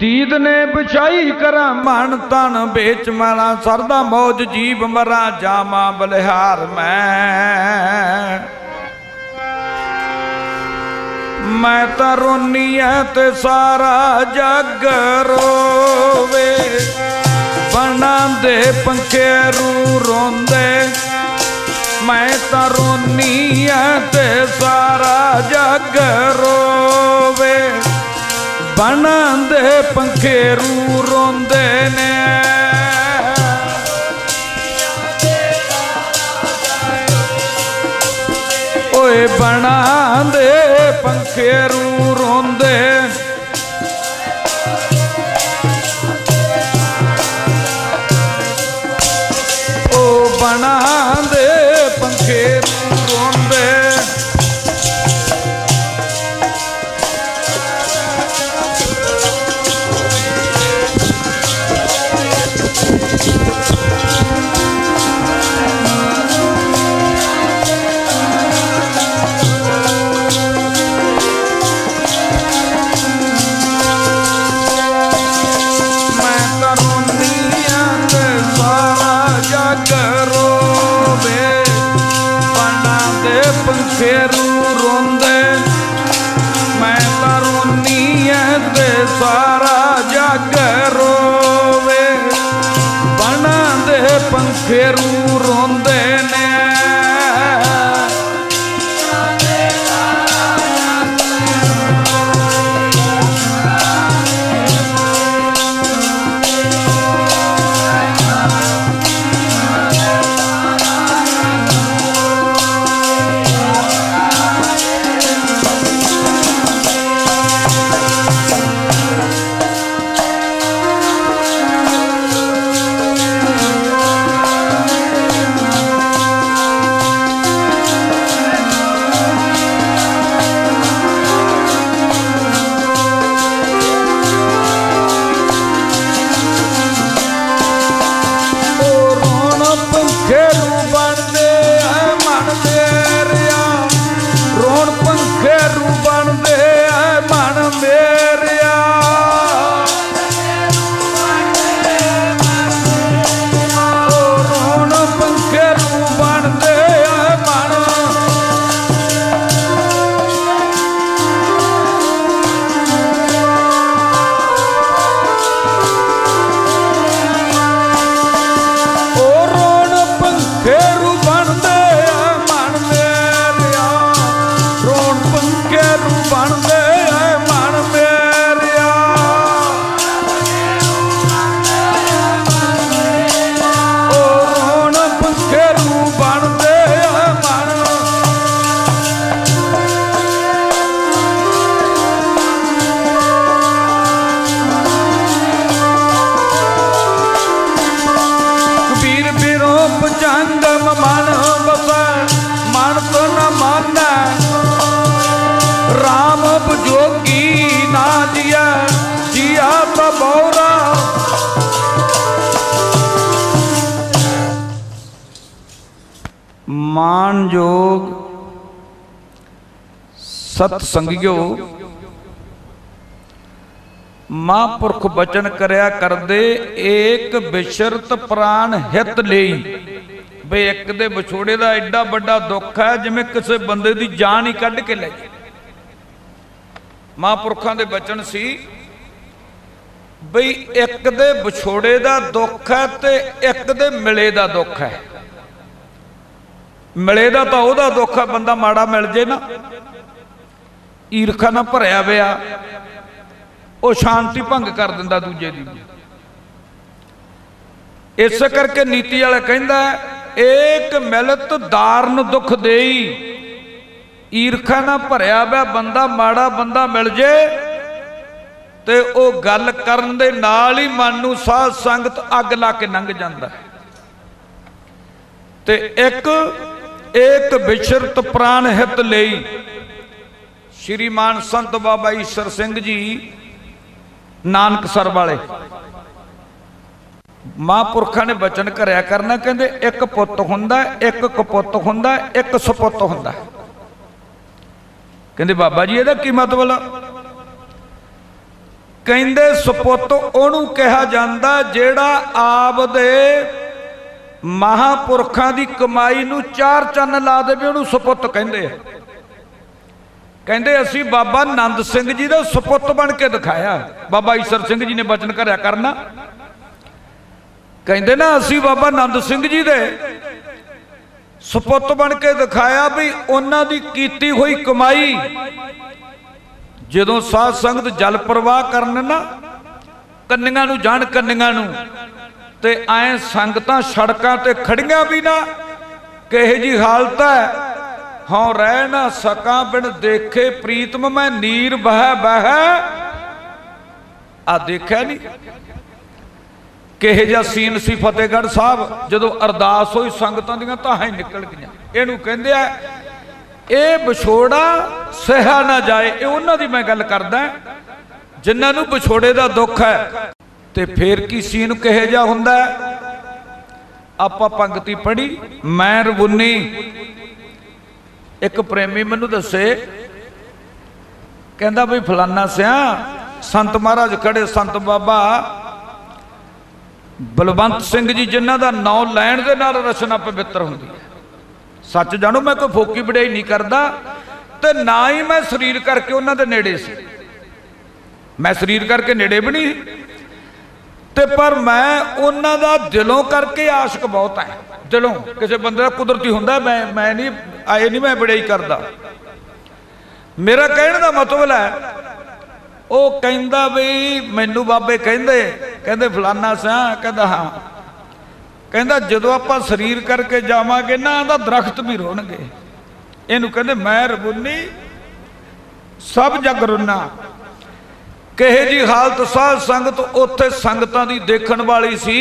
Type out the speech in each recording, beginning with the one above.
दीद ने बिछाई करा मन तन बेच मरा सरदा मौज जीव मरा जामा बलिहार मैं तो रोनी है ते सारा जग रोवे बना दे पंखेरू रोंदे मैं तो रोनी है ते सारा जग रोवे बना दे पंखेरू रोंदे ने ओए बना दे पंखेरू रोंदे ओ बना दे पंखेरू रोंदे पंखेरू रोंदे मैं तो रोनी है ते सारा जग रोवे बना दे पंखेरू रोंदे ने मानयोग सतसंगियो महापुरख बचन करया करदे एक बिशरत प्राण हित लेई बे एक दे विछोड़े दा एडा बड़ा दुख है जिवें किसी बंदे दी जान ही कढ़ के ले महापुरखां दे बचन सी बई एक दे विछोड़े दा दुख है ते एक दे मिले दा दुख है मिले दा तां ओहदा दुख है बंदा माड़ा मिल जे ना ईरखा ना भरिया होया वो शांति भंग कर दिंदा दूजे दी इस करके नीति वाला कहंदा एक मिलत दारन दुख देई ईरखा ना भरिया होया बंदा माड़ा बंदा मिल जे ते ओ गल करन दे नाल ही मन नूं साध संगत अग ला के लंघ जांदा ते एक बिशरत प्राण हित लई श्रीमान संत बाबा ईश्वर सिंह जी नानकसर वाले महापुरखा ने बचन करया करना कहंदे एक पुत हुंदा एक कपुत हुंदा एक सपुत हुंदा कहंदे बाबा जी इहदा की मतलब ਕਹਿੰਦੇ ਸਪੁੱਤ ਉਹਨੂੰ ਕਿਹਾ ਜਾਂਦਾ ਜਿਹੜਾ ਆਪਦੇ ਮਹਾਂਪੁਰਖਾਂ ਦੀ ਕਮਾਈ ਨੂੰ ਚਾਰ ਚੰਨ ਲਾ ਦੇਵੇ, ਉਹਨੂੰ ਸਪੁੱਤ ਕਹਿੰਦੇ ਆ। ਕਹਿੰਦੇ ਅਸੀਂ ਬਾਬਾ ਨੰਦ ਸਿੰਘ ਜੀ ਦਾ ਸਪੁੱਤ ਬਣ ਕੇ ਦਿਖਾਇਆ। ਬਾਬਾ ਈਸਰ ਸਿੰਘ ਜੀ ਨੇ ਬਚਨ ਕਰਿਆ ਕਰਨਾ, ਕਹਿੰਦੇ ਨਾ ਅਸੀਂ ਬਾਬਾ ਨੰਦ ਸਿੰਘ ਜੀ ਦੇ ਸਪੁੱਤ ਬਣ ਕੇ ਦਿਖਾਇਆ ਵੀ ਉਹਨਾਂ ਦੀ ਕੀਤੀ ਹੋਈ ਕਮਾਈ ਜਦੋਂ ਸਾਧ ਸੰਗਤ ਜਲ ਪ੍ਰਵਾਹ ਕਰਨ ਨਾ, ਕੰਨੀਆਂ ਨੂੰ ਜਾਣ, ਕੰਨੀਆਂ ਨੂੰ, ਤੇ ਐ ਸੰਗਤਾਂ ਸੜਕਾਂ ਤੇ ਖੜੀਆਂ ਵੀ ਨਾ, ਕਿਹੋ ਜੀ ਹਾਲਤ ਹੈ, ਹਾਂ ਰਹਿ ਨਾ ਸਕਾਂ ਬਿਨ ਦੇਖੇ ਪ੍ਰੀਤਮ ਮੈਂ ਨੀਰ ਬਹਿ ਬਹਿ। ਆ ਦੇਖਿਆ ਨਹੀਂ ਕਿਹੋ ਜਿਹਾ ਸੀਨ ਸੀ ਫਤਿਹਗੜ੍ਹ ਸਾਹਿਬ ਜਦੋਂ ਅਰਦਾਸ ਹੋਈ, ਸੰਗਤਾਂ ਦੀਆਂ ਤਾਹਾਂ ਹੀ ਨਿਕਲ ਗਈਆਂ। ਇਹਨੂੰ ਕਹਿੰਦੇ ਆ ਇਹ ਵਿਛੋੜਾ ਸਹਿਆ ਨਾ ਜਾਏ। ਇਹ ਉਹਨਾਂ ਦੀ ਮੈਂ ਗੱਲ ਕਰਦਾ ਜਿਨ੍ਹਾਂ ਨੂੰ ਵਿਛੋੜੇ ਦਾ ਦੁੱਖ ਹੈ। ਤੇ ਫੇਰ ਕੀ ਸੀਨ ਕਿਹੋ ਜਿਹਾ ਹੁੰਦਾ? ਆਪਾਂ ਪੰਕਤੀ ਪੜ੍ਹੀ, ਮੈਂ ਰਬੁੰਨੀ। ਇੱਕ ਪ੍ਰੇਮੀ ਮੈਨੂੰ ਦੱਸੇ, ਕਹਿੰਦਾ ਬਈ ਫਲਾਨਾ ਸਿਆ ਸੰਤ ਮਹਾਰਾਜ ਖੜੇ, ਸੰਤ ਬਾਬਾ ਬਲਵੰਤ ਸਿੰਘ ਜੀ, ਜਿਨ੍ਹਾਂ ਦਾ ਨਾਂ ਲੈਣ ਦੇ ਨਾਲ ਰਚਨਾ ਪਵਿੱਤਰ ਹੁੰਦੀ ਹੈ। ਸੱਚ ਜਾਣੋ, ਮੈਂ ਕੋਈ ਫੋਕੀ ਵਡਿਆਈ ਨਹੀਂ ਕਰਦਾ, ਤੇ ਨਾ ਹੀ ਮੈਂ ਸਰੀਰ ਕਰਕੇ ਉਹਨਾਂ ਦੇ ਨੇੜੇ ਸੀ। ਮੈਂ ਸਰੀਰ ਕਰਕੇ ਨੇੜੇ ਵੀ ਨਹੀਂ, ਤੇ ਪਰ ਮੈਂ ਉਹਨਾਂ ਦਾ ਦਿਲੋਂ ਕਰਕੇ ਆਸ਼ਕ ਬਹੁਤ ਹੈ। ਦਿਲੋਂ ਕਿਸੇ ਬੰਦੇ ਦਾ ਕੁਦਰਤੀ ਹੁੰਦਾ, ਮੈਂ ਨਹੀਂ ਆਏ, ਨਹੀਂ ਮੈਂ ਵਡਿਆਈ ਕਰਦਾ। ਮੇਰਾ ਕਹਿਣ ਦਾ ਮਤਲਬ ਹੈ, ਉਹ ਕਹਿੰਦਾ ਬਈ ਮੈਨੂੰ ਬਾਬੇ ਕਹਿੰਦੇ ਫਲਾਨਾ ਸਿਆ, ਕਹਿੰਦਾ ਹਾਂ, ਕਹਿੰਦਾ ਜਦੋਂ ਆਪਾਂ ਸਰੀਰ ਕਰਕੇ ਜਾਵਾਂਗੇ ਨਾ, ਇਹਦਾ ਦਰਖਤ ਵੀ ਰੋਣਗੇ। ਇਹਨੂੰ ਕਹਿੰਦੇ ਮੈਂ ਰਬੁੰਨੀ ਸਭ ਜਗ ਰੁੰਨਾ। ਕਿਹੇ ਜੀ ਹਾਲਤ ਸਾਧ ਸੰਗਤ ਉੱਥੇ ਸੰਗਤਾਂ ਦੀ ਦੇਖਣ ਵਾਲੀ ਸੀ।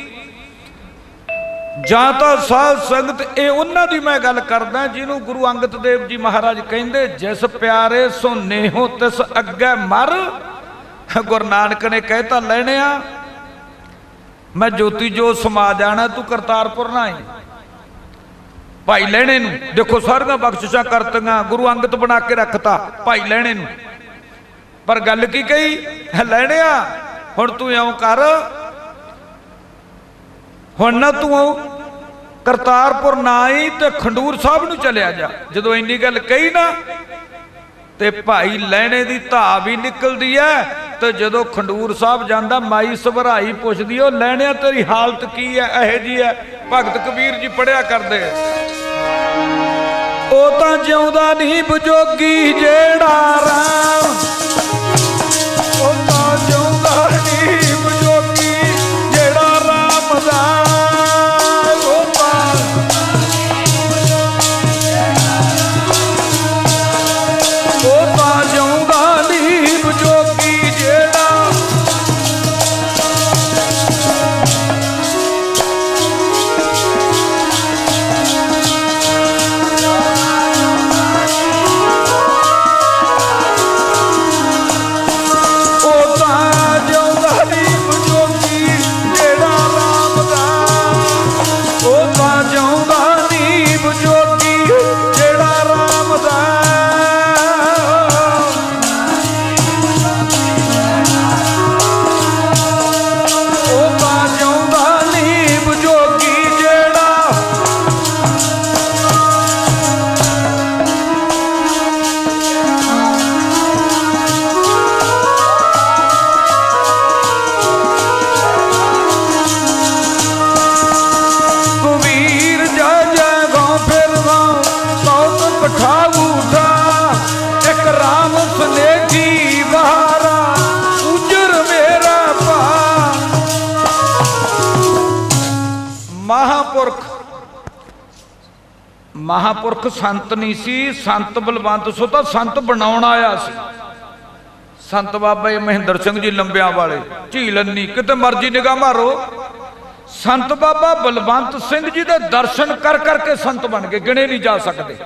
ਜਾਂ ਤਾਂ ਸਾਧ ਸੰਗਤ, ਇਹ ਉਹਨਾਂ ਦੀ ਮੈਂ ਗੱਲ ਕਰਦਾ ਜਿਹਨੂੰ ਗੁਰੂ ਅੰਗਦ ਦੇਵ ਜੀ ਮਹਾਰਾਜ ਕਹਿੰਦੇ ਜਿਸ ਪਿਆਰੇ ਸੋ ਨੇਹੋ ਤਿਸ ਅੱਗੇ ਮਰ। ਗੁਰੂ ਨਾਨਕ ਨੇ ਕਹਿਤਾ ਲੈਣਿਆ ਮੈਂ ਜੋਤੀ ਜੋਤ ਸਮਾ ਜਾਣਾ, ਤੂੰ ਕਰਤਾਰਪੁਰ ਨਾ ਆਈ। ਭਾਈ ਲਹਿਣੇ ਨੂੰ ਦੇਖੋ ਸਾਰੀਆਂ ਬਖਸ਼ਿਸ਼ਾਂ ਕਰਤੀਆਂ, ਗੁਰੂ ਅੰਗਦ ਬਣਾ ਕੇ ਰੱਖਤਾ ਭਾਈ ਲਹਿਣੇ ਨੂੰ। ਪਰ ਗੱਲ ਕੀ ਕਹੀ, ਲੈਣਿਆ ਹੁਣ ਤੂੰ ਇਉਂ ਕਰ, ਹੁਣ ਨਾ ਤੂੰ ਕਰਤਾਰਪੁਰ ਨਾ ਆਈ ਤੇ ਖੰਡੂਰ ਸਾਹਿਬ ਨੂੰ ਚਲਿਆ ਜਾ। ਜਦੋਂ ਇੰਨੀ ਗੱਲ ਕਹੀ ਨਾ, ਤੇ ਭਾਈ ਲਹਿਣੇ ਦੀ ਧਾ ਵੀ ਨਿਕਲਦੀ ਐ। ਤੇ ਜਦੋਂ ਖੰਡੂਰ ਸਾਹਿਬ ਜਾਂਦਾ, ਮਾਈ ਸਭਰਾਈ ਪੁੱਛਦੀ, ਉਹ ਲਹਿਣਿਆ ਤੇਰੀ ਹਾਲਤ ਕੀ ਹੈ, ਇਹੋ ਜੀ ਹੈ। ਭਗਤ ਕਬੀਰ ਜੀ ਪੜਿਆ ਕਰਦੇ, ਉਹ ਤਾਂ ਜਿਉਂਦਾ ਨਹੀਂ ਬਜੋਗੀ ਜਿਹੜਾ ਰਾਮ, ਉਹ ਤਾਂ ਜਿਉਂਦਾ ਨਹੀਂ ਬਜੋਗੀ ਜਿਹੜਾ ਰਾਮ ਦਾ, ਉਹ ਤਾਂ ਜਿਉਂਦਾ ਨਹੀਂ ਬਜੋਗੀ ਜਿਹੜਾ। महापुरख संत नहीं सी, संत बलवंत सो तो संत बनाउण आया सी। संत बाबा महेंद्र सिंह जी लंबिया वाले झीलनी, किते मर्जी निगाह मारो, संत बाबा बलवंत सिंह जी दे दर्शन कर करके संत बन गए, गिने नहीं जा सकते।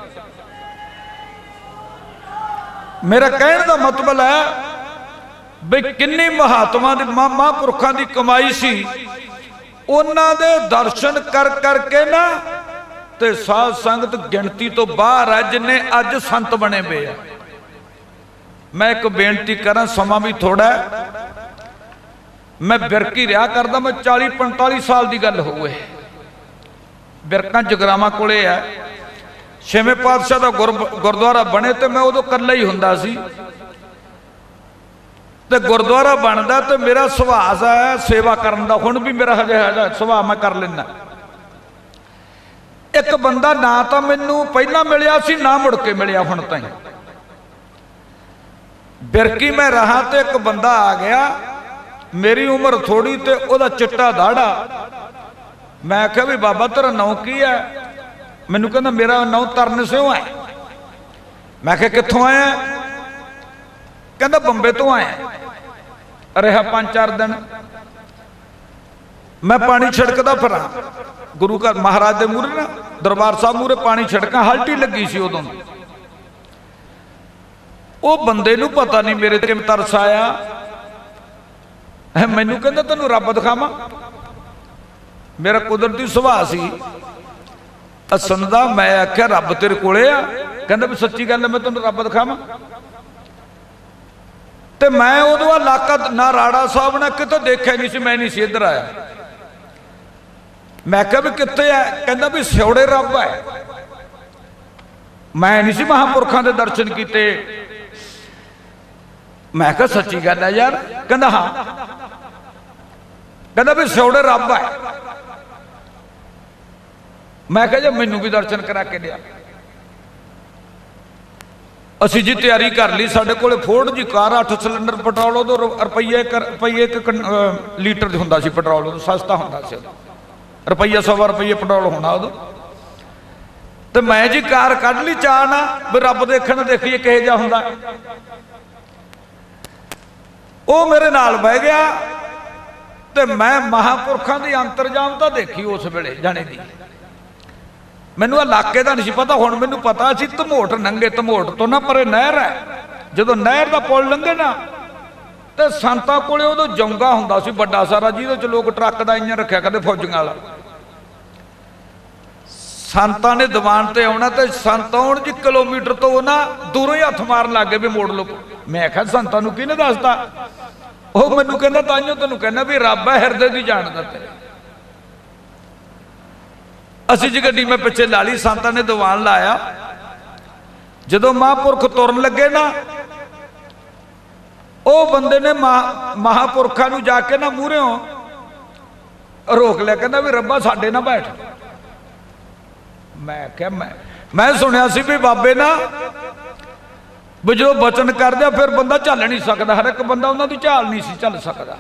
मेरा कहने का मतलब है भी किन्नी महात्मा दी महापुरखों की कमाई सी, उन्हां दे दर्शन कर करके ना ते साध संगत गिनती तो बाहर है जिन्हें अज संत बने पे है। मैं एक बेनती करा, समा भी थोड़ा है, मैं बिरकी रहा करदा, मैं 40-45 साल की गल होवे। बिरका जगरावां कोले है, छेवें पातशाह का गुरुद्वारा बने तो मैं उदों कल्ला ही हुंदा सी। ते गुरुद्वारा बनता तो मेरा सुभाव है सेवा करन दा, हुण भी मेरा हजे है सुभाव, मैं कर लेना। एक बंदा ना तो मैनू पहला मिलिया सी, ना मुड़ के मिलिया हुण ताईं। बिरकी मैं रहा तो एक बंदा आ गया, मेरी उम्र थोड़ी तो वह चिट्टा दाड़ा। मैं आख्या भी बाबा तेरा नाम की है? मैनू कहना मेरा नाम तरन सिंह है। मैं आख्या कित्थों आया? कहता बंबे तो आया। रहा 5-4 दिन, मैं पानी छिड़कदा फिरा गुरु घर महाराज के मूहरे ना, दरबार साहब मूहरे पानी छिड़का, हल्टी लगी सी उदों। वो बंदे नू पता नहीं मेरे ते तरस आया, मैनू कहता तेनू रब दिखावा। मेरा कुदरती सुभाव सी हसन दा। मैं आख्या रब तेरे कोले आ? कहता भी सच्ची गल है, मैं तेनू रब दिखावा। तो मैं उदों इलाका ना राड़ा साहब ना कितों देखा नहीं सी, मैं नहीं सी इधर आया। मैं क्या भी कितने है? कहता भी स्योड़े रब है। मैं नहीं सी महापुरखों के दर्शन किए। मैं क्या सच्ची गल है यार? कहता हाँ। कहता भी स्योड़े रब है। मैं क्या जी मैनू भी दर्शन करा के दिया। असी जी तैयारी कर ली, साढ़े कोले फोर्ड जी कार, 8 सिलेंडर पेट्रोल, उदों रुपये एक लीटर हुंदा सी पेट्रोल, उदों सस्ता हुंदा सी, रुपया 100 रुपये पेट्रोल होना उदों। तो मैं जी कार कढ़ ली चाह ना भी रब देखण, देखिए किहो जिहा हुंदा। वो मेरे नाल बह गया तो मैं महापुरखों की अंतरजामता देखी उस वेले जाने दी। मैनू इलाके का नहीं पता, हुण मैनू पता सी धमोट लंघे, धमोट तो ना परे नहर है, जो नहर का पुल लंघे ना तो संतां कोले उदों जौंगा हुंदा सी बड़ा सारा, जिहदे च लोग ट्रक का इंजन रखिया करदे फौजियां वाला। संतां ने दीवान ते आउणा ते संत आउण जी किलोमीटर तो ना दूरों ही हथ मारन लग गए भी मोड़ लो। मैं आख्या संतां नूं किहने दसदा? वो मैनू कहंदा ताइयों तैनूं कहना भी रब है हिरदे दी जानदा तेरे। असी जी गड्डी मैं पिछे ला ली, संतां ने दीवान लाया। जदों महापुरख तुरन लगे ना, वो बंदे ने महापुरखों नूं जाके ना मूहरियों रोक लिया, कहंदा भी रब्बा साडे ना बैठ। मैं क्या मैं सुनिया सी भी बाबे ना भी जो बचन कर दिया फिर बंदा चल नहीं सकता, हर एक बंदा उन्होंने चाल नहीं सी चल सकता,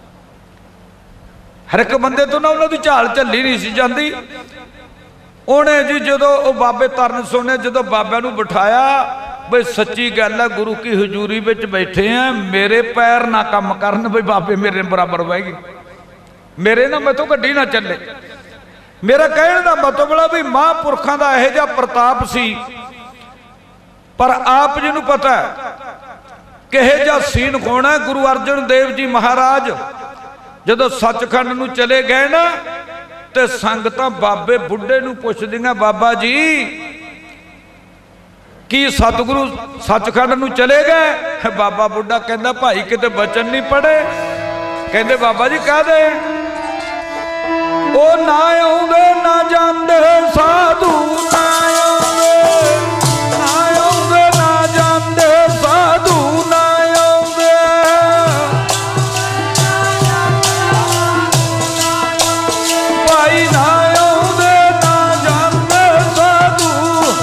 हर एक बंदे तो ना उन्होंने चाल झली नहीं सी जाती। उन्हें जी जो बाबे तरन सुने, जो बाबा नूं बिठाया बई सच्ची गल है गुरु की हजूरी में बैठे हैं, मेरे पैर ना कम करन बई बाबे मेरे बराबर बह गए, मेरे ना मैं तो गड्डी ना चले। मेरा कहने का मतलब भी महापुरखों का यह जिहा प्रताप सी, पर आप जी नूं पता है किहो जिहा सीन होना। गुरु अर्जन देव जी महाराज जदों सचखंड नूं चले गए ना, तो संगतां बाबे बुढ़े नूं पुछदियां बाबा जी की सतगुरु सचखंड नूं चले गए? बाबा बुढ़ा कहंदा भाई किते बचन नहीं पढ़े? कहंदे बाबा जी कह दे ओ ना आउंदे ना जांदे साधु, ना आउंदे ना जांदे साधु, ना आउंदे भाई, ना आउंदे ना जांदे साधु।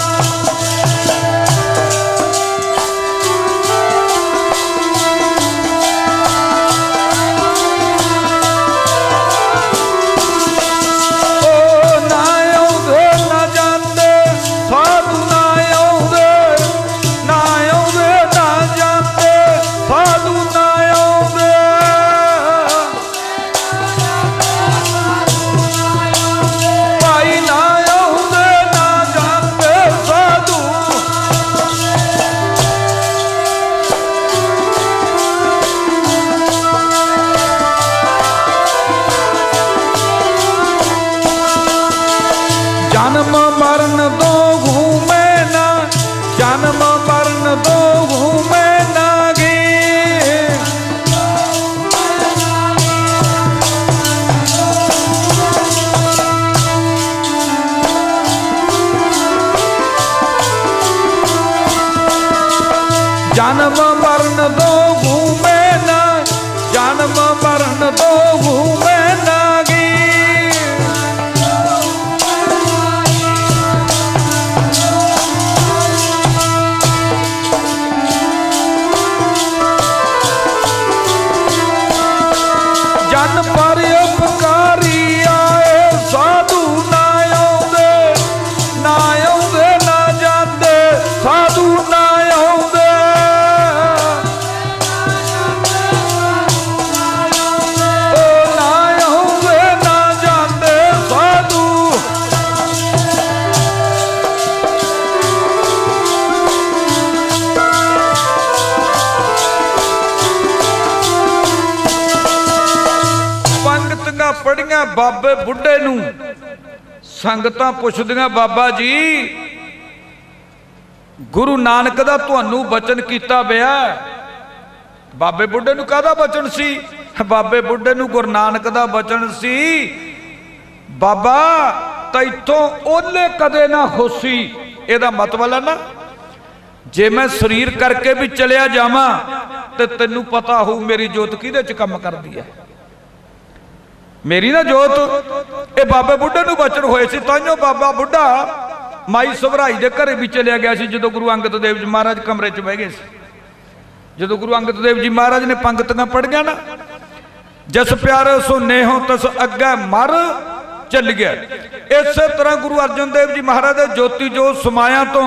जन्म मरण दो घूमे ना, जन्म मरण दो घूमे ना, बाबे बुढ़े नूं संगतां पुछदियां, बाबा जी गुरु नानक दा तुहानू बचन कीता बिया। बाबे बुढ़े नूं काहदा बचन सी? बाबे बुढ़े नूं गुरु नानक दा बचन सी, बाबा तैथों ओले कदे ना होसी। इहदा मतलब है ना, जे मैं शरीर करके भी चलिया जावां ते तैनूं पता हो मेरी जोत किहदे च काम करदी है। मेरी ना जोत, ये बाबे बुढ़े नूं बचन होए सी। ताइयों बाबा बुढ़ा माई सभराई दे घरे भी चलिया गया सी जदों गुरु अंगद देव जी महाराज कमरे च बह गए सी। जदों गुरु अंगद देव जी महाराज ने पंगतियां पढ़ियां ना, जस प्यारे सो नेहो तस अग्गे मर चल गया। इस तरह गुरु अर्जन देव जी महाराज दे ज्योति जो समाया तो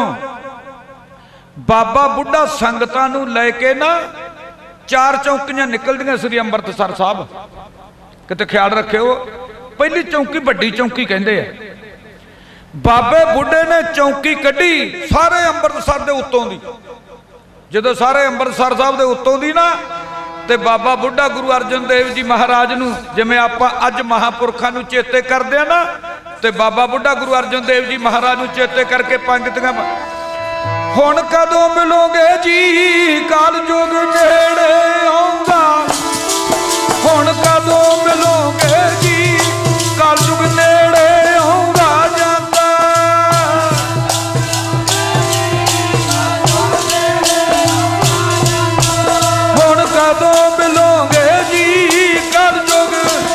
बाबा बुढ़ा संगतां नूं लैके ना चार चौकियां निकलदियां श्री अंमृतसर साहब। किते ख्याल रखियो, पहली चौकी वड्डी चौकी कहंदे आ। बाबे बुढ़े ने चौकी कढ़ी सारे अंमृतसर दे उत्तों दी। जदों सारे अंमृतसर साहब दे उत्तों दी ना, ते बाबा बुढ़ा गुरु अर्जन देव जी महाराज नूं जिवें आपां अज महापुरखां नूं चेते करदे आ ना, ते बाबा बुढ़ा गुरु अर्जन देव जी महाराज नूं चेते करके पंगतियां, हुण कदों मिलोगे जी काल जुग नेड़े आउंदा, हुण कदों मिलोगे जी काल जुग नेड़े आउंदा जांदा, हुण कदों मिलोगे जी काल जुग।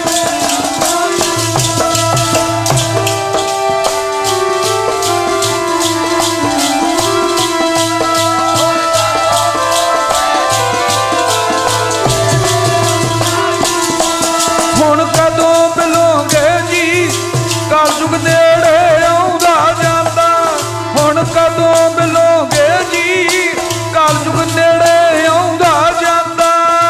हुण कदों मिलोगे जी काल जुग नेड़े आउंदा जांदा, हुण कदों मिलोगे जी काल जुग नेड़े आउंदा जांदा।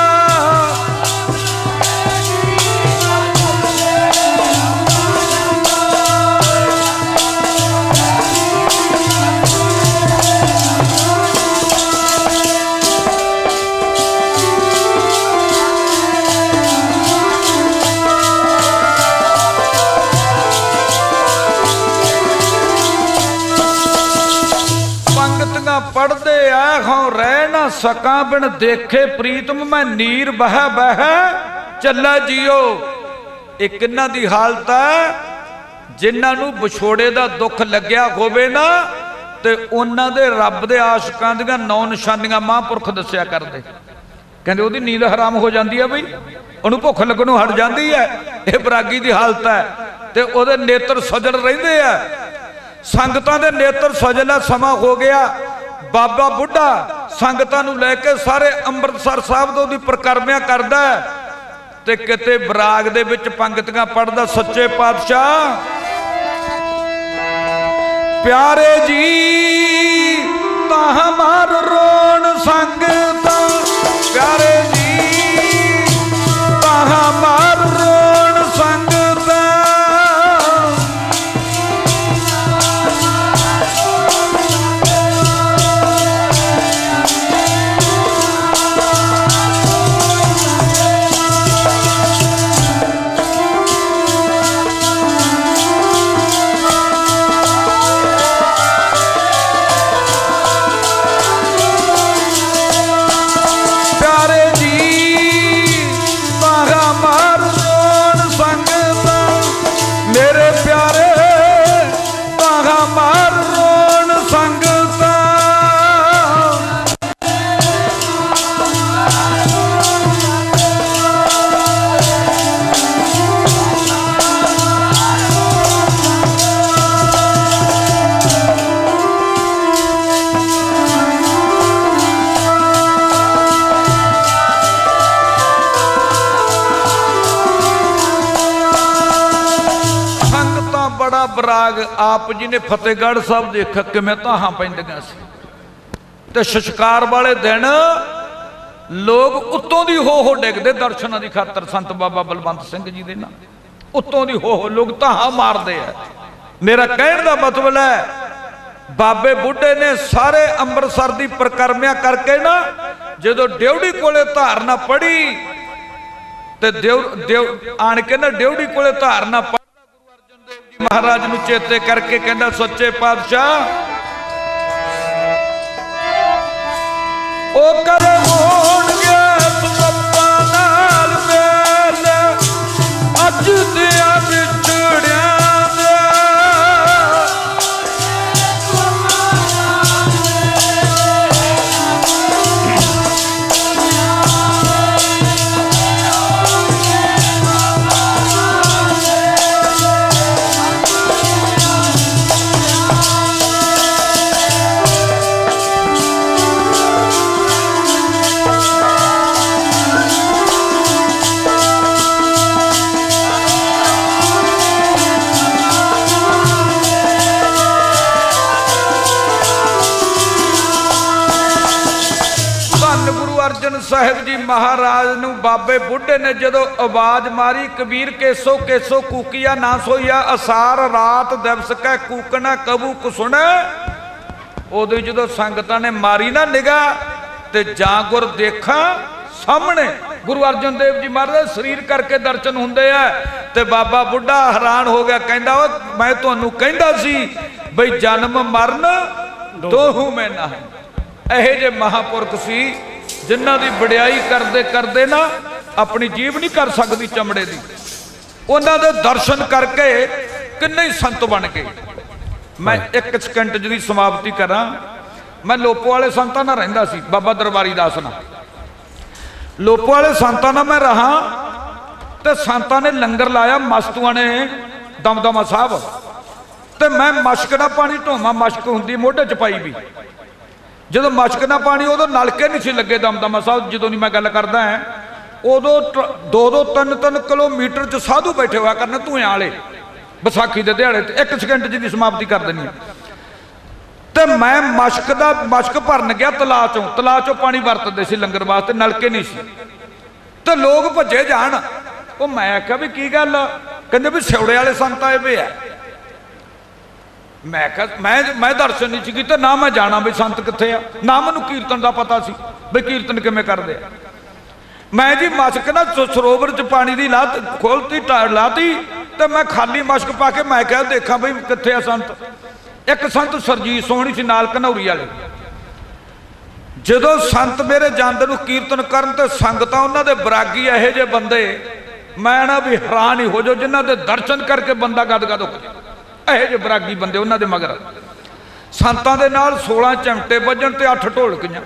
पढ़ते आ हों रह ना सका बिन देखे प्रीतम, मैं नीर बह बह चला जियो। एक इन्हां दी हालत है जिन्हां नूं विछोड़े दा दुख लग्या होवे ना, ते उन्हां दे रब दे आशिकां दीआं 9 निशानियां महापुरख दस्सिया करदे। कहंदे ओहदी नींद हराम हो जाती है, बई उहनूं भुख लगणों हट जाती है। यह बरागी दी हालत है, ते ओहदे नेत्र सजल रहिंदे आ। संगतां दे नेत्र सजल है। समा हो गया, बाबा बुढ़ा संगतां नूं लैके सारे अंमृतसर साहब दे ओहदी परिक्रमा करदा ते किते बराग दे विच पंगतियां पढ़दा, सच्चे पातशाह प्यारे जी तां मार रोण संगतां, प्यारे जी तां मार रोण संगतां, बराग आप जी ने फतेहगढ़ साहब देखा किवें धाहां पैंदियां सी, ते शशकार वाले दिन लोग उत्तों दी हो डिगदे दर्शनां दी खातर। संत बाबा बलवंत सिंह जी दे ना उत्तों दी हो लोग धाहां मारदे आ। मेरा कहण दा मतलब है बाबे बुढ़े ने सारे अंमृतसर दी परिक्रमा करके ना जदों ड्योढ़ी कोले धारना पढ़ी ਤੇ ਦੇਵ ਆਣ के ना ड्योढ़ी कोले धारना पढ़दा गुरु अर्जन देव जी महाराज नूं चेते करके कहंदा सच्चे पातशाह ओ करे होणगे सबा नाल मेल अज दिया विछड़िया अर्जन साहिब जी महाराज नूं बाबे बुढ़े ने जदों आवाज मारी कबीर केसो केसो कूकिया ना सोईया असार रात दिवस कै कूकना कबू कुसुण उदों जदों संगतां ने मारी ना निगाह ते जां गुर देखा सामने गुरु अर्जन देव जी महाराज शरीर करके दर्शन हुंदे आ ते बाबा बुढ़ा हैरान हो गया कहंदा मैं तुहानूं कहंदा सी बई जन्म मरण दोहू में ना इहे जे महापुरख सी जिन्हां दी वडियाई करते करते ना अपनी जीव नहीं कर सकती चमड़े की उन्हां दे दर्शन करके किन्ने संत बन गए। मैं एक सेकंड जी समाप्ति करा। मैं लोपो वाले संतां नाल रहिंदा सी बाबा दरबारी दास नाल लोपो वाले संतां नाल मैं रहा ते संतां ने लंगर लाया मस्तूआं ने दमदमा साहब ते मैं मशक दा पानी ढोवा मशक हुंदी मोढे च पाई भी जो मशक ना पानी उदों नलके नहीं सी लगे दमदमा साहब जो मैं गल करदा है उदों 2-2 3-3 किलोमीटर च साधु बैठे हुआ करने धुएं वाले बैसाखी के दिहाड़े एक सेकंड जी की समाप्ति कर देनी तो मैं मशक भरन गया तलाह चों पानी वरतते सी लंगर वास्ते नलके नहीं सी तो लोग भजे जान वो मैं आख्या भी की गल कहंदे भी सिवड़े वाले संत आए पे है मैं दर्शन नहीं किते ना मैं जाना भी संत कित्थे आ ना मैनूं कीर्तन का पता सी भी कीर्तन किवें करदे आ। मैं जी मशक ना सरोवर च पानी की खोलती लाती तो मैं खाली मशक पा के मैं क्या देखा बई कित्थे आ संत। एक संत सरजीत सोहनी सी नाल घनौरी वाले जदों संत मेरे जांदे नूं कीर्तन करन ते संगतां उन्हां दे बरागी इहो जे बंदे मैं ना भी हैरान ही हो जाओ जिन्हां दे दर्शन करके बंदा गदगद हो जाए ਇਹੋ ਜਿਹੇ ਬਰਾਗੀ ਬੰਦੇ ਉਹਨਾਂ ਦੇ ਮਗਰ ਸੰਤਾਂ ਦੇ ਨਾਲ 16 ਚਮਟੇ ਵੱਜਣ ਤੇ 8 ਢੋਲਕੀਆਂ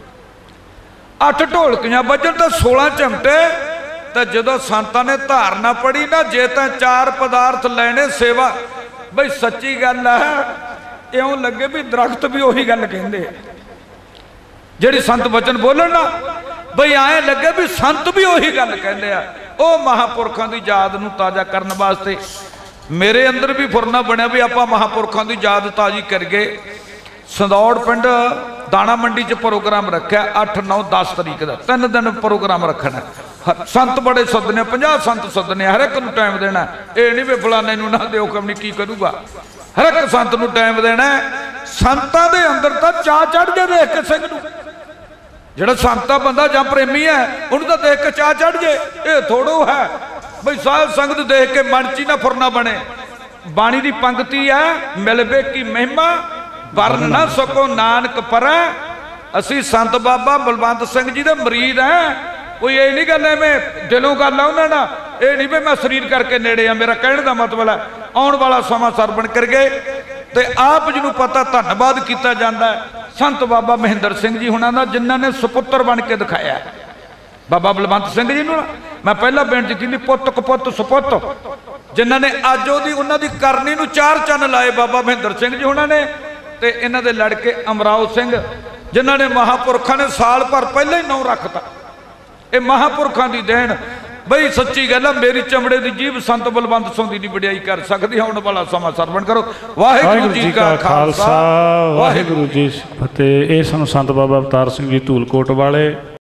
8 ਢੋਲਕੀਆਂ ਵੱਜਣ ਤੇ 16 ਚਮਟੇ ਤੇ ਜਦੋਂ ਸੰਤਾਂ ਨੇ ਧਾਰਨਾ ਪੜੀ ਨਾ ਜੇ ਤਾਂ 4 ਪਦਾਰਥ ਲੈਣੇ ਸੇਵਾ ਬਈ ਸੱਚੀ ਗੱਲ ਹੈ ਇਉਂ ਲੱਗੇ ਵੀ ਦਰਖਤ ਵੀ ਉਹੀ ਗੱਲ ਕਹਿੰਦੇ ਆ ਜਿਹੜੀ ਸੰਤ ਵਚਨ ਬੋਲਣ ਨਾ ਬਈ ਐਂ ਲੱਗੇ ਵੀ ਸੰਤ ਵੀ ਉਹੀ ਗੱਲ ਕਹਿੰਦੇ ਆ। ਉਹ ਮਹਾਂਪੁਰਖਾਂ ਦੀ ਯਾਦ ਨੂੰ ਤਾਜ਼ਾ ਕਰਨ ਵਾਸਤੇ मेरे अंदर भी फुरना बनया भी आप महापुरखों की याद ताजी करके संदौड़ पिंड दाणा मंडी च प्रोग्राम रखा 8, 9, 10 तरीक का 3 दिन प्रोग्राम रखना संत बड़े सदने 50 संत सदने हर एक नूं टाइम देना ये नहीं भी फलाने नूं ना दिओ कम नहीं की करूगा हर एक संत नूं टाइम देना। संतां दे अंदर तां चाह चढ़ जाए देख के सिंह नूं जिहड़ा संता बंदा जां प्रेमी है उन्होंने तो देख के चाह चढ़ जाए ये थोड़ो है बई साध संगत देख के मन च ना फुरना बने। बाणी की पंक्ति है मिलबे की महिमा वरन ना सको नानक पर असी संत बाबा बलवंत सिंह जी दे मरीद हैं कोई ये नहीं गल एवें दिलों गल है उन्होंने ये नहीं भी मैं शरीर करके नेड़े आ मेरा कहने का मतलब है आने वाला समा सरवण कर गए तो आप जी को पता धन्यवाद किया जाता है संत बाबा महेंद्र सिंह जी होना दा जिन्होंने सुपुत्र बन के दिखाया बाबा बलवंत सिंह जी नूं मैं पहला बेनती की पुत कपुत सुपुत जिन्होंने अज उन्होंने करनी नूं 4 चन्न लाए बाबा महेंद्र सिंह जी उन्होंने ते इन्हां दे लड़के अमराव सिंह जिन्होंने महापुरखों ने साल भर पहले ही 9 रखता ये महापुरखों की देन बई सच्ची गल है मेरी चमड़े की जीभ संत बलवंत सिंह की वडियाई कर सकती आने वाला समा सरवण करो। वाहिगुरू जी का खालसा वाहिगुरू जी फतेह। ये सानूं संत बाबा अवतार सिंह जी धूलकोट वाले